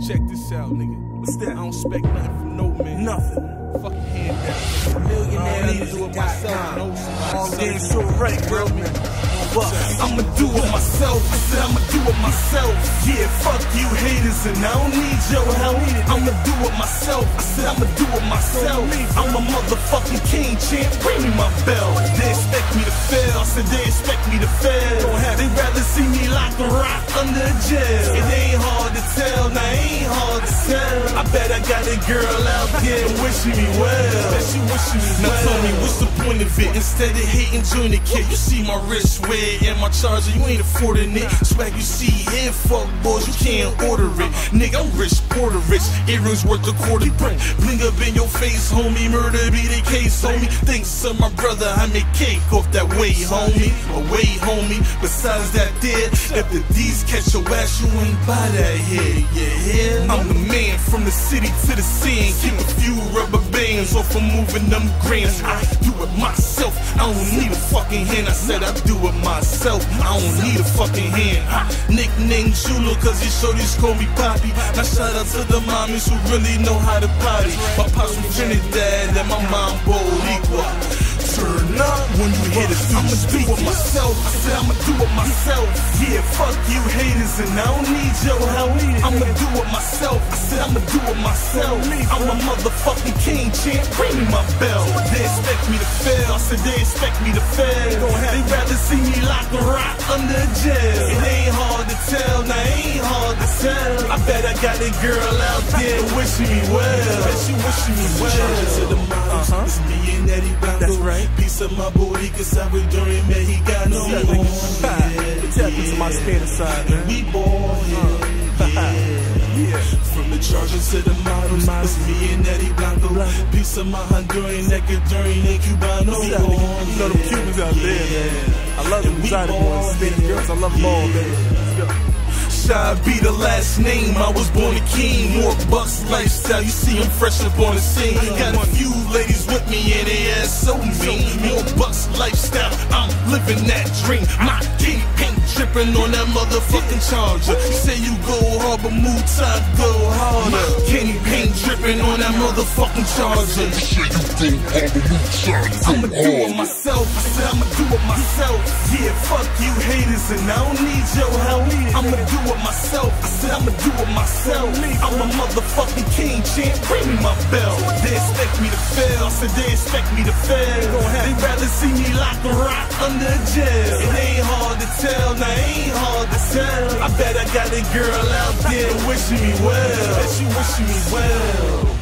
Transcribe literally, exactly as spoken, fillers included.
Check this out, nigga. What's that? I don't expect nothing from no man. Nothing. Fucking hand down. A millionaire I do it myself. No, All damn sure right, bro. What? I'ma do it myself. I said I'ma do it myself. Yeah, fuck you haters and I don't need your help. I'ma do it myself. I said I'ma do it myself. I'm a motherfucking king, champ. Bring me my belt. They expect me to fail. I said they expect me to fail. They'd rather see me lock a rock under a jail. It ain't hard to tell. Now it ain't hard to tell. I bet I got a girl out there wishing me well. Bet she wishing me well. Now tell me what's the point of it? Instead of hating, join the kid. You see my wrist wear and my charger, you ain't affording it. Swag you see here, fuck boys, you can't order it. Nigga, I'm rich, Puerto rich. Earrings worth a quarter brick. Bling up in your face, homie. Murder be the case, homie. Thanks to my brother, I make cake off that way, homie. Away, homie. Besides that, there, if the D's catch your ass, you ain't buy that here. Yeah, I'm the man from the city to the scene. Keep a few rubber bands off of moving them grams. I do it myself. I don't need a fucking hand. I said I do it myself. I don't need a fucking hand. I nickname Julu cause these shorties call me Poppy. Now shout out to the mommies who really know how to potty. My pops from Trinidad and my mom Boricua. Turn up when you hear the I'ma do it myself. I said I'ma do it myself. Yeah, fuck you haters and I don't need your help. I'ma do it myself. I said I'ma do it myself. I'm a motherfucking king, champ. Bring me my belt. They expect me to fail. I said they expect me to fail. They'd rather see me lock a rock under a jail. It ain't hard to tell. Now it ain't hard to tell. I bet I got a girl out there wishing me well. Bet she wishing me well. To the moms, uh-huh. It's me and Eddie Blanco. That's right. Piece of my booty, cause I was during Mexicano. Yeah, yeah, tap into my Spanish side, man. We ball, yeah, yeah, yeah. From the Chargers to the models, it's me and Eddie Blanco. Piece of my Honduran, Ecuadorian, and Cubano. You know them Cubans out there, man. I love them designer boys, Spanish girls, I love them all, man. Shy be the last name, I was born a king. More bucks lifestyle, you see I'm fresh up on the scene. Got a few ladies with me and they ass so mean. More bucks lifestyle, I'm living that dream. My king paint dripping on that motherfucking charger. You say you go hard, but move time, go harder. Kenny paint dripping on that motherfucking charger. You say you go hard, but move time, go I'ma do it myself, I said I'ma do it myself. Yeah, fuck you haters and I don't need your help. I'ma do it myself. I said I'ma do it myself. I'm a motherfucking king, champ. Bring me my belt. They expect me to fail. I said they expect me to fail. They'd rather see me lock a rock under a jail. It ain't hard to tell. Now it ain't hard to tell. I bet I got a girl out there wishing me well. Bet she wishing me well.